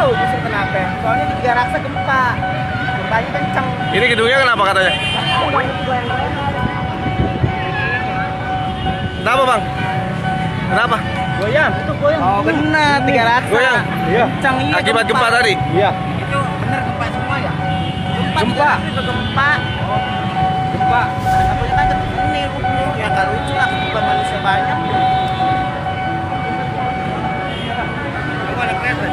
tahu justru kenapa. Soalnya di Tiga Raksa gempa. Gempanya kenceng. Ini gedungnya kenapa katanya? Kenapa bang? Kenapa? Goyang, itu goyang. Oh benar, Tiga Raksa. Goyang? Iya. Kenceng, iya. Akibat gempa tadi? Iya. Itu benar gempa semua ya? Gempa. Itu gempa. Oh, gempa. Apanya kan ini ya nggak lucu lah, gempa manusia banyak. Coba ada kereta.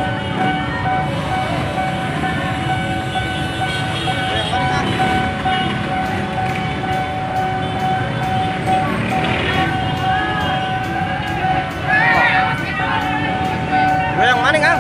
Goyang mana Kang?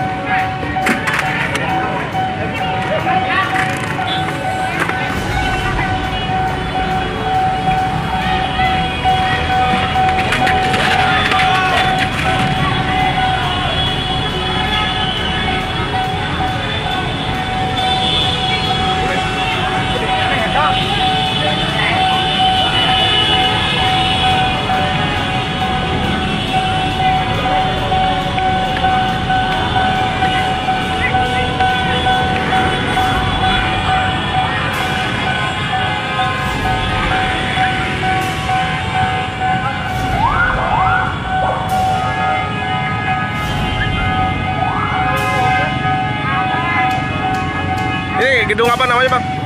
Ini gedung apa namanya bang?